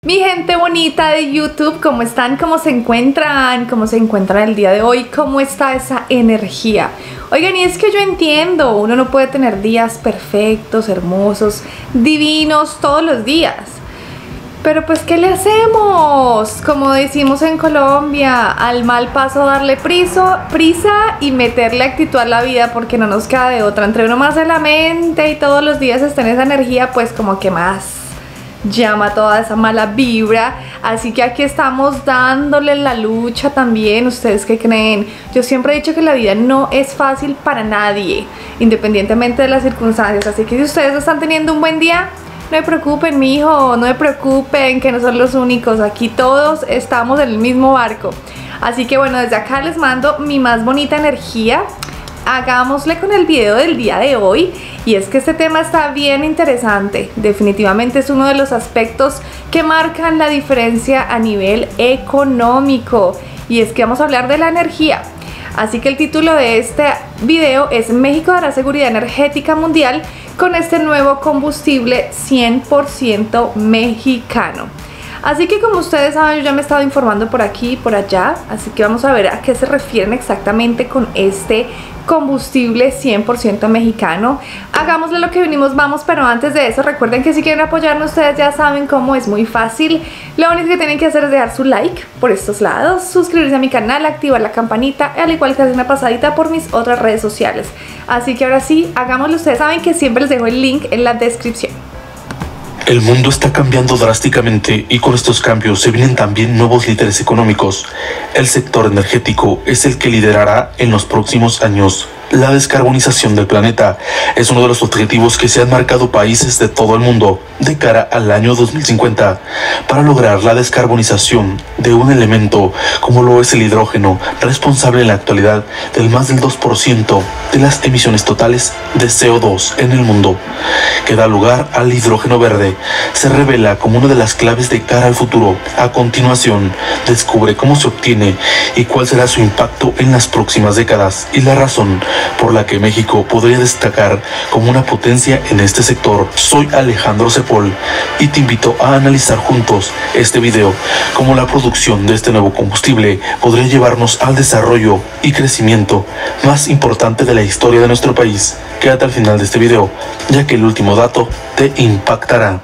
Mi gente bonita de YouTube, ¿cómo están? ¿Cómo se encuentran? ¿Cómo se encuentran el día de hoy? ¿Cómo está esa energía? Oigan, y es que yo entiendo, uno no puede tener días perfectos, hermosos, divinos todos los días. Pero pues, ¿qué le hacemos? Como decimos en Colombia, al mal paso darle prisa y meterle actitud a la vida, porque no nos queda de otra. Entre uno más de la mente y todos los días está en esa energía, pues como que más llama toda esa mala vibra. Así que aquí estamos dándole la lucha también. ¿Ustedes qué creen? Yo siempre he dicho que la vida no es fácil para nadie, independientemente de las circunstancias. Así que si ustedes están teniendo un buen día, no se preocupen, mijo, no se preocupen, que no son los únicos. Aquí todos estamos en el mismo barco. Así que bueno, desde acá les mando mi más bonita energía. Hagámosle con el video del día de hoy. Y es que este tema está bien interesante. Definitivamente es uno de los aspectos que marcan la diferencia a nivel económico. Y es que vamos a hablar de la energía. Así que el título de este video es: México dará seguridad energética mundial con este nuevo combustible 100% mexicano. Así que, como ustedes saben, yo ya me he estado informando por aquí y por allá. Así que vamos a ver a qué se refieren exactamente con este combustible 100% mexicano. Hagámosle lo que vinimos, vamos. Pero antes de eso, recuerden que si quieren apoyarnos, ustedes ya saben cómo, es muy fácil. Lo único que tienen que hacer es dejar su like por estos lados, suscribirse a mi canal, activar la campanita, al igual que hacer una pasadita por mis otras redes sociales. Así que ahora sí, hagámoslo. Ustedes saben que siempre les dejo el link en la descripción. El mundo está cambiando drásticamente y con estos cambios se vienen también nuevos líderes económicos. El sector energético es el que liderará en los próximos años. La descarbonización del planeta es uno de los objetivos que se han marcado países de todo el mundo de cara al año 2050 para lograr la descarbonización de un elemento como lo es el hidrógeno, responsable en la actualidad del más del 2% de las emisiones totales de CO2 en el mundo, que da lugar al hidrógeno verde. Se revela como una de las claves de cara al futuro. A continuación, descubre cómo se obtiene y cuál será su impacto en las próximas décadas y la razón por la que México podría destacar como una potencia en este sector. Soy Alejandro Cepol y te invito a analizar juntos este video, cómo la producción de este nuevo combustible podría llevarnos al desarrollo y crecimiento más importante de la historia de nuestro país. Quédate al final de este video, ya que el último dato te impactará.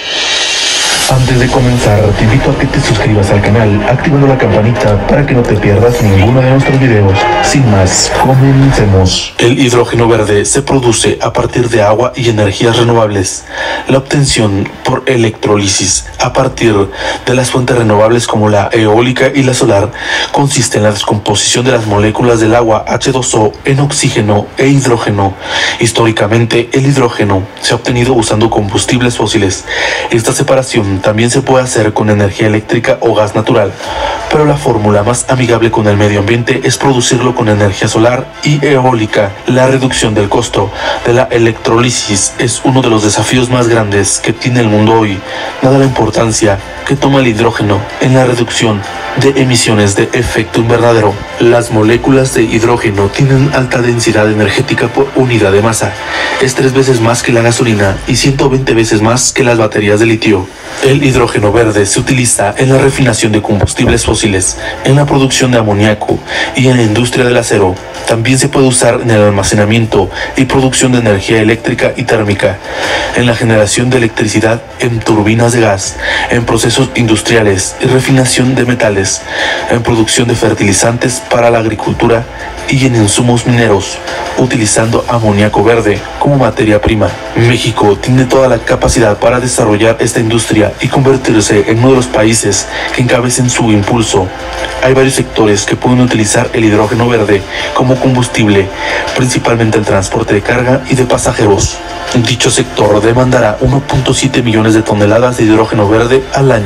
Antes de comenzar, te invito a que te suscribas al canal activando la campanita para que no te pierdas ninguno de nuestros videos. Sin más, comencemos. El hidrógeno verde se produce a partir de agua y energías renovables. La obtención por electrólisis a partir de las fuentes renovables como la eólica y la solar consiste en la descomposición de las moléculas del agua H2O en oxígeno e hidrógeno. Históricamente, el hidrógeno se ha obtenido usando combustibles fósiles. Esta separación también se puede hacer con energía eléctrica o gas natural, pero la fórmula más amigable con el medio ambiente es producirlo con energía solar y eólica. La reducción del costo de la electrólisis es uno de los desafíos más grandes que tiene el mundo hoy, dada la importancia que toma el hidrógeno en la reducción de emisiones de efecto invernadero. Las moléculas de hidrógeno tienen alta densidad energética por unidad de masa. Es 3 veces más que la gasolina y 120 veces más que las baterías de litio. El hidrógeno verde se utiliza en la refinación de combustibles fósiles, en la producción de amoníaco y en la industria del acero. También se puede usar en el almacenamiento y producción de energía eléctrica y térmica, en la generación de electricidad en turbinas de gas, en procesos industriales y refinación de metales, en producción de fertilizantes para la agricultura y en insumos mineros, utilizando amoníaco verde como materia prima. México tiene toda la capacidad para desarrollar esta industria y convertirse en uno de los países que encabecen su impulso. Hay varios sectores que pueden utilizar el hidrógeno verde como combustible, principalmente el transporte de carga y de pasajeros. Dicho sector demandará 1.7 millones de toneladas de hidrógeno verde al año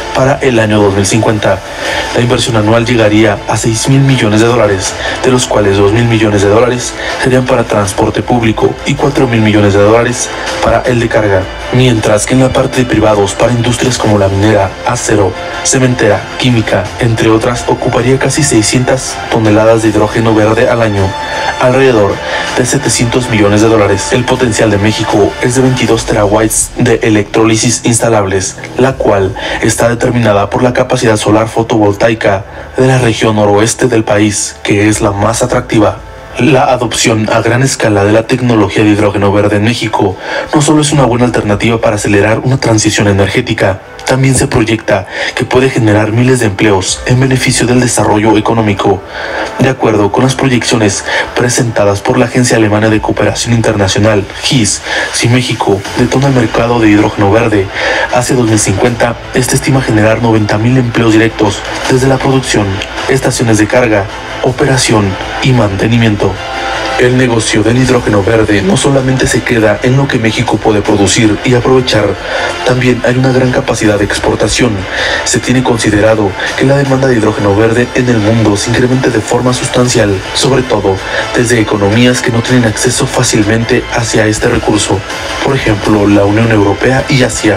para el año 2050. La inversión anual llegaría a $6.000 millones, de los cuales $2.000 millones serían para transporte público y $4.000 millones para el de carga. Mientras que en la parte de privados para industrias como la minera, acero, cementera, química, entre otras, ocuparía casi 600 toneladas de hidrógeno verde al año, alrededor de $700 millones. El potencial de México es de 22 terawatts de electrólisis instalables, la cual está determinada por la capacidad solar fotovoltaica de la región noroeste del país, que es la más atractiva. La adopción a gran escala de la tecnología de hidrógeno verde en México no solo es una buena alternativa para acelerar una transición energética, también se proyecta que puede generar miles de empleos en beneficio del desarrollo económico. De acuerdo con las proyecciones presentadas por la Agencia Alemana de Cooperación Internacional, GIS, si México detona el mercado de hidrógeno verde hacia 2050, este estima generar 90.000 empleos directos desde la producción, estaciones de carga, operación y mantenimiento. El negocio del hidrógeno verde no solamente se queda en lo que México puede producir y aprovechar, también hay una gran capacidad de exportación. Se tiene considerado que la demanda de hidrógeno verde en el mundo se incremente de forma sustancial, sobre todo desde economías que no tienen acceso fácilmente hacia este recurso, por ejemplo la Unión Europea y Asia.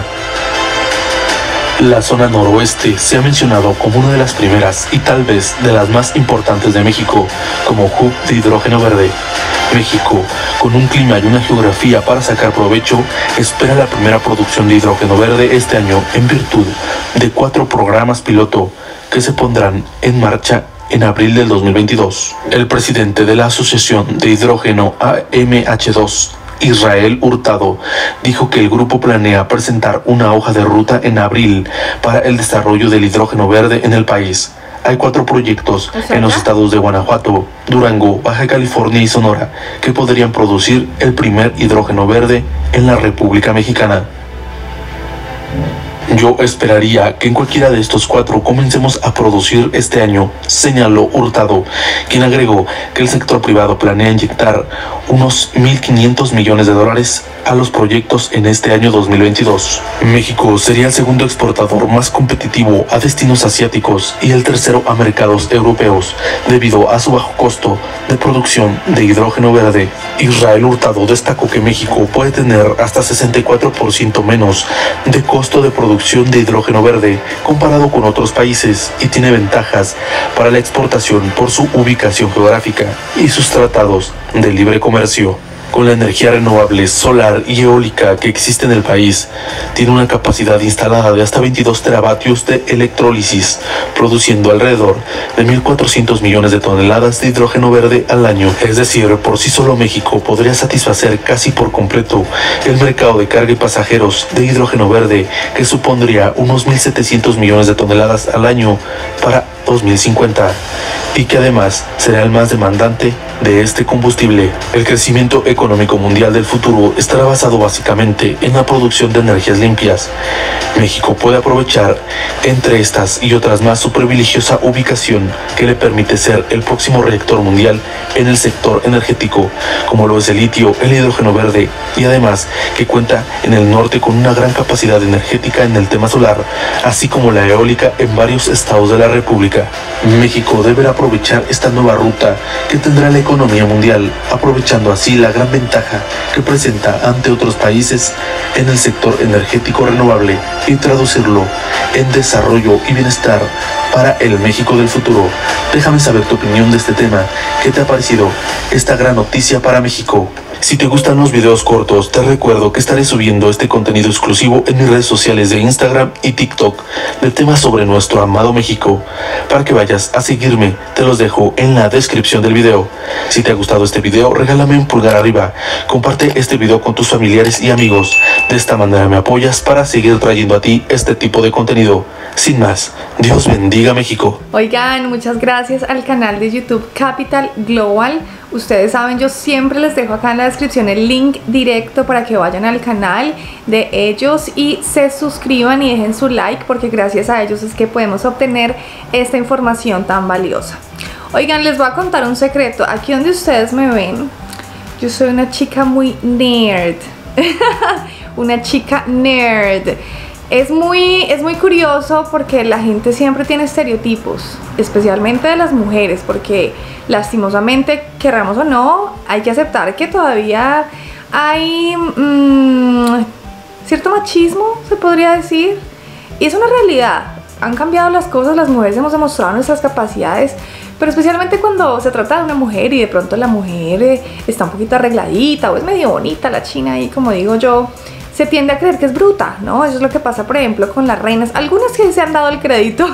La zona noroeste se ha mencionado como una de las primeras y tal vez de las más importantes de México como hub de hidrógeno verde. México, con un clima y una geografía para sacar provecho, espera la primera producción de hidrógeno verde este año en virtud de 4 programas piloto que se pondrán en marcha en abril del 2022. El presidente de la Asociación de Hidrógeno AMH2, Israel Hurtado, dijo que el grupo planea presentar una hoja de ruta en abril para el desarrollo del hidrógeno verde en el país. Hay 4 proyectos en los estados de Guanajuato, Durango, Baja California y Sonora que podrían producir el primer hidrógeno verde en la República Mexicana. Yo esperaría que en cualquiera de estos 4 comencemos a producir este año, señaló Hurtado, quien agregó que el sector privado planea inyectar unos $1.500 millones a los proyectos en este año 2022. México sería el segundo exportador más competitivo a destinos asiáticos y el tercero a mercados europeos, debido a su bajo costo de producción de hidrógeno verde. Israel Hurtado destacó que México puede tener hasta 64% menos de costo de producción de hidrógeno verde comparado con otros países y tiene ventajas para la exportación por su ubicación geográfica y sus tratados de libre comercio. Con la energía renovable solar y eólica que existe en el país, tiene una capacidad instalada de hasta 22 teravatios de electrólisis, produciendo alrededor de 1.400 millones de toneladas de hidrógeno verde al año. Es decir, por sí solo México podría satisfacer casi por completo el mercado de carga y pasajeros de hidrógeno verde, que supondría unos 1.700 millones de toneladas al año para 2050, y que además será el más demandante de este combustible. El crecimiento económico mundial del futuro estará basado básicamente en la producción de energías limpias. México puede aprovechar, entre estas y otras más, su privilegiosa ubicación que le permite ser el próximo reactor mundial en el sector energético, como lo es el litio, el hidrógeno verde, y además que cuenta en el norte con una gran capacidad energética en el tema solar, así como la eólica en varios estados de la República. México deberá aprovechar esta nueva ruta que tendrá la economía mundial, aprovechando así la gran ventaja que presenta ante otros países en el sector energético renovable y traducirlo en desarrollo y bienestar para el México del futuro. Déjame saber tu opinión de este tema. ¿Qué te ha parecido esta gran noticia para México? Si te gustan los videos cortos, te recuerdo que estaré subiendo este contenido exclusivo en mis redes sociales de Instagram y TikTok de temas sobre nuestro amado México. Para que vayas a seguirme, te los dejo en la descripción del video. Si te ha gustado este video, regálame un pulgar arriba, comparte este video con tus familiares y amigos. De esta manera me apoyas para seguir trayendo a ti este tipo de contenido. Sin más, Dios bendiga México. Oigan, muchas gracias al canal de YouTube Capital Global. Ustedes saben, yo siempre les dejo acá en la descripción el link directo para que vayan al canal de ellos y se suscriban y dejen su like, porque gracias a ellos es que podemos obtener esta información tan valiosa. Oigan, les voy a contar un secreto. Aquí donde ustedes me ven, yo soy una chica muy nerd. Una chica nerd. Es muy curioso porque la gente siempre tiene estereotipos, especialmente de las mujeres, porque lastimosamente, querramos o no, hay que aceptar que todavía hay cierto machismo, se podría decir, y es una realidad. Han cambiado las cosas, las mujeres hemos demostrado nuestras capacidades, pero especialmente cuando se trata de una mujer y de pronto la mujer está un poquito arregladita o es medio bonita la china y como digo yo, se tiende a creer que es bruta, ¿no? Eso es lo que pasa, por ejemplo, con las reinas. Algunas que se han dado el crédito,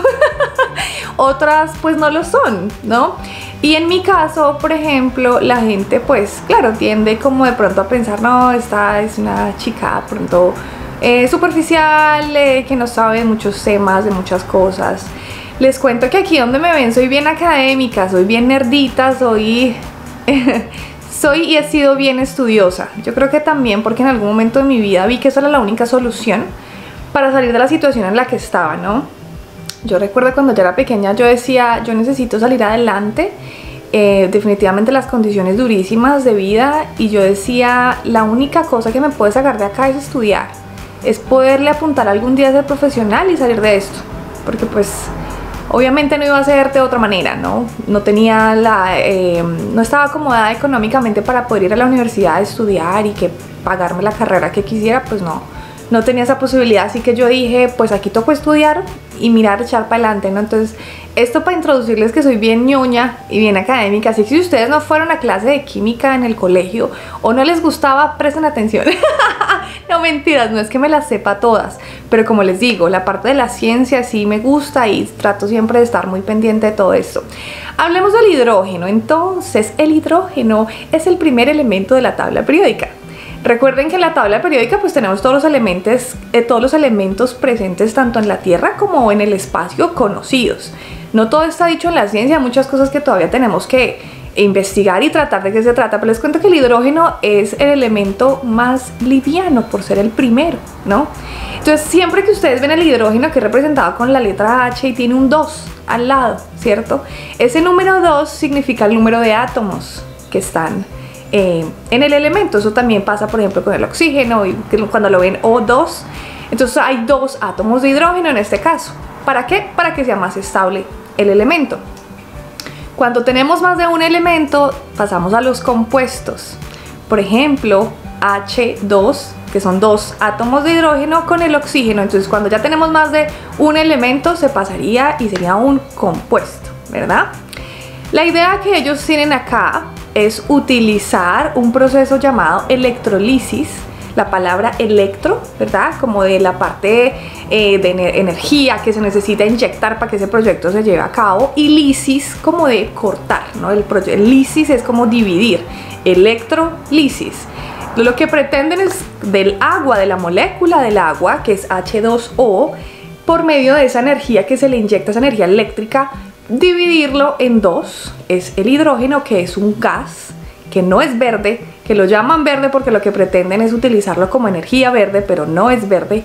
otras pues no lo son, ¿no? Y en mi caso, por ejemplo, la gente pues, claro, tiende como de pronto a pensar, no, esta es una chica de pronto superficial, que no sabe muchos temas, de muchas cosas. Les cuento que aquí donde me ven soy bien académica, soy bien nerdita, soy y he sido bien estudiosa. Yo creo que también porque en algún momento de mi vida vi que esa era la única solución para salir de la situación en la que estaba, ¿no? Yo recuerdo cuando yo era pequeña, yo decía, yo necesito salir adelante, definitivamente las condiciones durísimas de vida, y yo decía, la única cosa que me puede sacar de acá es estudiar, es poderle apuntar algún día a ser profesional y salir de esto, porque pues obviamente no iba a ser de otra manera, ¿no? No tenía no estaba acomodada económicamente para poder ir a la universidad a estudiar y que pagarme la carrera que quisiera, pues no tenía esa posibilidad, así que yo dije, pues aquí tocó estudiar y mirar, echar para adelante, ¿no? Entonces, esto para introducirles que soy bien ñoña y bien académica, así que si ustedes no fueron a clase de química en el colegio o no les gustaba, presten atención. No, mentiras, no es que me las sepa todas, pero como les digo, la parte de la ciencia sí me gusta y trato siempre de estar muy pendiente de todo esto. Hablemos del hidrógeno. Entonces, el hidrógeno es el primer elemento de la tabla periódica. Recuerden que en la tabla periódica pues tenemos todos los elementos presentes tanto en la Tierra como en el espacio conocidos. No todo está dicho en la ciencia, hay muchas cosas que todavía tenemos que investigar y tratar de qué se trata, pero les cuento que el hidrógeno es el elemento más liviano por ser el primero, ¿no? Entonces siempre que ustedes ven el hidrógeno que es representado con la letra H y tiene un 2 al lado, ¿cierto? Ese número 2 significa el número de átomos que están en el elemento. Eso también pasa por ejemplo con el oxígeno y cuando lo ven O2, entonces hay 2 átomos de hidrógeno en este caso. ¿Para qué? Para que sea más estable el elemento. Cuando tenemos más de un elemento pasamos a los compuestos, por ejemplo H2, que son 2 átomos de hidrógeno con el oxígeno. Entonces cuando ya tenemos más de un elemento se pasaría y sería un compuesto, ¿verdad? La idea que ellos tienen acá es utilizar un proceso llamado electrolisis, la palabra electro, ¿verdad? Como de la parte de energía que se necesita inyectar para que ese proyecto se lleve a cabo, y lisis como de cortar, ¿no? El lisis es como dividir, electrolisis. Lo que pretenden es del agua, de la molécula del agua, que es H2O, por medio de esa energía que se le inyecta, esa energía eléctrica, dividirlo en 2, es el hidrógeno, que es un gas, que no es verde, que lo llaman verde porque lo que pretenden es utilizarlo como energía verde, pero no es verde.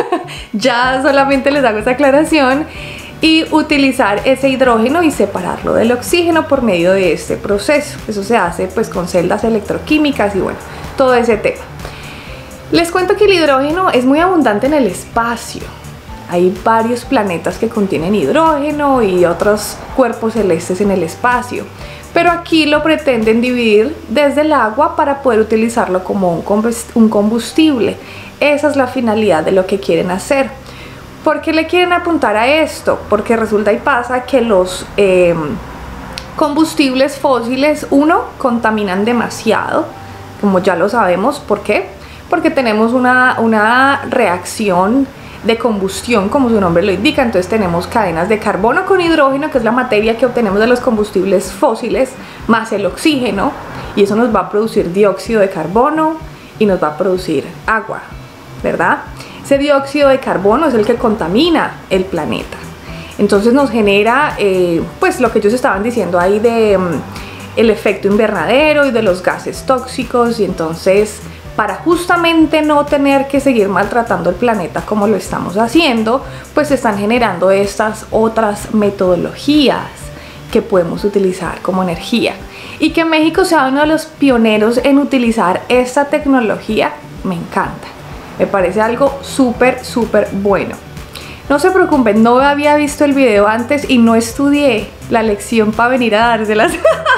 Ya solamente les hago esa aclaración. Y utilizar ese hidrógeno y separarlo del oxígeno por medio de este proceso. Eso se hace pues con celdas electroquímicas y bueno, todo ese tema. Les cuento que el hidrógeno es muy abundante en el espacio. Hay varios planetas que contienen hidrógeno y otros cuerpos celestes en el espacio, pero aquí lo pretenden dividir desde el agua para poder utilizarlo como un combustible. Esa es la finalidad de lo que quieren hacer. ¿Por qué le quieren apuntar a esto? Porque resulta y pasa que los combustibles fósiles, contaminan demasiado, como ya lo sabemos. ¿Por qué? Porque tenemos una reacción de combustión, como su nombre lo indica. Entonces tenemos cadenas de carbono con hidrógeno, que es la materia que obtenemos de los combustibles fósiles, más el oxígeno, y eso nos va a producir dióxido de carbono y nos va a producir agua, ¿verdad? Ese dióxido de carbono es el que contamina el planeta. Entonces nos genera pues lo que ellos estaban diciendo ahí de el efecto invernadero y de los gases tóxicos, y entonces para justamente no tener que seguir maltratando el planeta como lo estamos haciendo, pues se están generando estas otras metodologías que podemos utilizar como energía. Y que México sea uno de los pioneros en utilizar esta tecnología, me encanta. Me parece algo súper, súper bueno. No se preocupen, no había visto el video antes y no estudié la lección para venir a dárselas.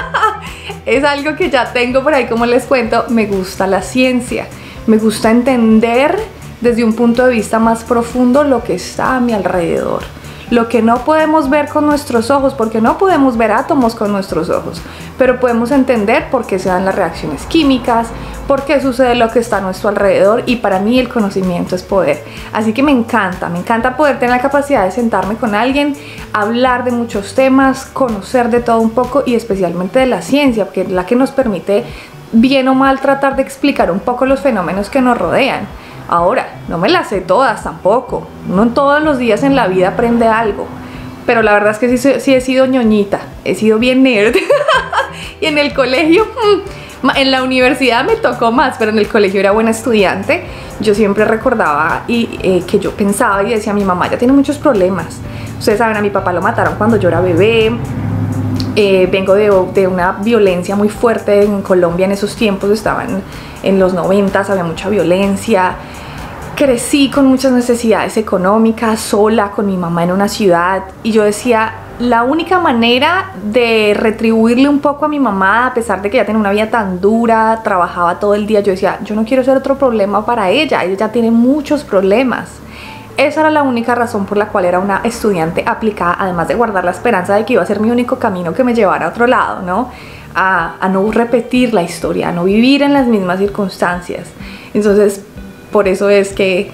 Es algo que ya tengo por ahí, como les cuento. Me gusta la ciencia, me gusta entender desde un punto de vista más profundo lo que está a mi alrededor. Lo que no podemos ver con nuestros ojos, porque no podemos ver átomos con nuestros ojos, pero podemos entender por qué se dan las reacciones químicas, por qué sucede lo que está a nuestro alrededor, y para mí el conocimiento es poder. Así que me encanta poder tener la capacidad de sentarme con alguien, hablar de muchos temas, conocer de todo un poco y especialmente de la ciencia, porque es la que nos permite, bien o mal, tratar de explicar un poco los fenómenos que nos rodean. Ahora, no me las sé todas tampoco. Uno todos los días en la vida aprende algo. Pero la verdad es que sí he sido ñoñita. He sido bien nerd. Y en el colegio, en la universidad me tocó más, pero en el colegio era buena estudiante. Yo siempre recordaba que yo pensaba y decía, mi mamá ya tiene muchos problemas. Ustedes saben, a mi papá lo mataron cuando yo era bebé. Vengo de una violencia muy fuerte en Colombia en esos tiempos. Estaban en los 90, había mucha violencia. Crecí con muchas necesidades económicas, sola con mi mamá en una ciudad, y yo decía, la única manera de retribuirle un poco a mi mamá, a pesar de que ella tenía una vida tan dura, trabajaba todo el día, yo decía, yo no quiero ser otro problema para ella ya tiene muchos problemas. Esa era la única razón por la cual era una estudiante aplicada, además de guardar la esperanza de que iba a ser mi único camino que me llevara a otro lado, ¿no? A no repetir la historia, a no vivir en las mismas circunstancias. Entonces, por eso es que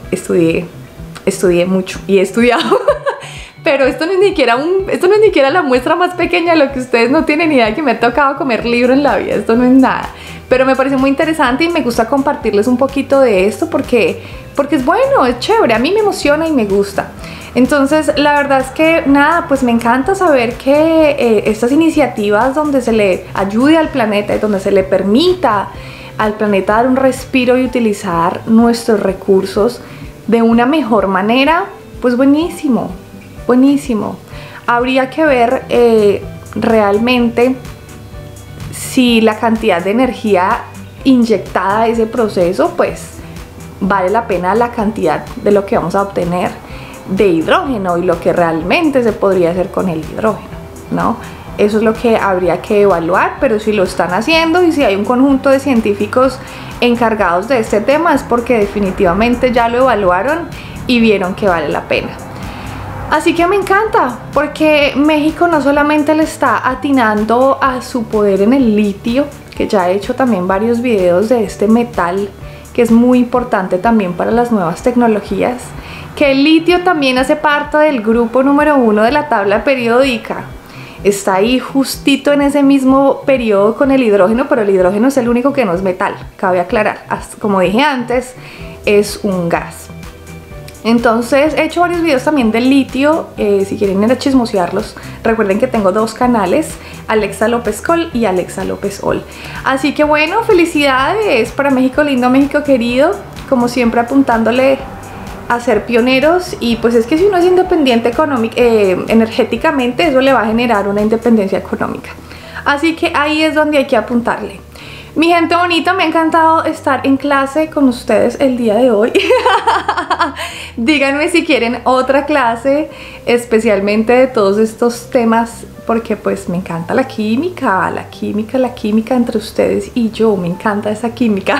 estudié mucho y he estudiado. Pero esto no es ni siquiera la muestra más pequeña de lo que ustedes no tienen idea, de que me ha tocado comer libro en la vida. Esto no es nada. Pero me parece muy interesante y me gusta compartirles un poquito de esto porque es bueno, es chévere, a mí me emociona y me gusta. Entonces, la verdad es que nada, pues me encanta saber que estas iniciativas donde se le ayude al planeta y donde se le permita al planeta dar un respiro y utilizar nuestros recursos de una mejor manera, pues buenísimo, buenísimo. Habría que ver realmente si la cantidad de energía inyectada a ese proceso, pues vale la pena la cantidad de lo que vamos a obtener de hidrógeno y lo que realmente se podría hacer con el hidrógeno, ¿no? Eso es lo que habría que evaluar, pero si lo están haciendo y si hay un conjunto de científicos encargados de este tema es porque definitivamente ya lo evaluaron y vieron que vale la pena. Así que me encanta, porque México no solamente le está atinando a su poder en el litio, que ya he hecho también varios videos de este metal, que es muy importante también para las nuevas tecnologías, que el litio también hace parte del grupo número 1 de la tabla periódica. Está ahí justito en ese mismo periodo con el hidrógeno, pero el hidrógeno es el único que no es metal, cabe aclarar. Como dije antes, es un gas. Entonces he hecho varios videos también del litio, si quieren ir a chismosearlos, recuerden que tengo dos canales, Alexa López Col y Alexa López Ol. Así que bueno, felicidades para México lindo, México querido, como siempre apuntándole a ser pioneros, y pues es que si uno es independiente energéticamente, eso le va a generar una independencia económica. Así que ahí es donde hay que apuntarle. Mi gente bonita, me ha encantado estar en clase con ustedes el día de hoy. Díganme si quieren otra clase, especialmente de todos estos temas, porque pues me encanta la química entre ustedes y yo, me encanta esa química.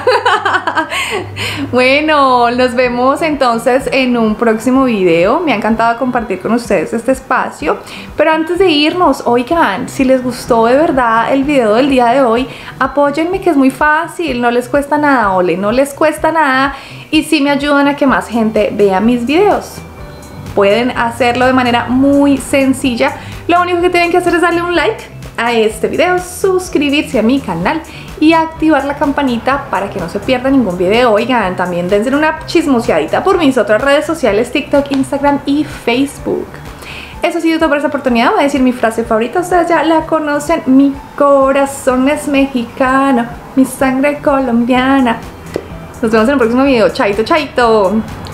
Bueno, nos vemos entonces en un próximo video. Me ha encantado compartir con ustedes este espacio, pero antes de irnos, oigan, si les gustó de verdad el video del día de hoy, apóyenme, que es muy fácil, no les cuesta nada, ole, no les cuesta nada, y sí me ayudan a que más gente vea mis videos. Pueden hacerlo de manera muy sencilla. Lo único que tienen que hacer es darle un like a este video, suscribirse a mi canal y activar la campanita para que no se pierda ningún video. Oigan, también dense una chismoseadita por mis otras redes sociales, TikTok, Instagram y Facebook. Eso ha sido todo por esta oportunidad. Voy a decir mi frase favorita, ustedes ya la conocen: mi corazón es mexicano, mi sangre colombiana. Nos vemos en el próximo video. Chaito, chaito.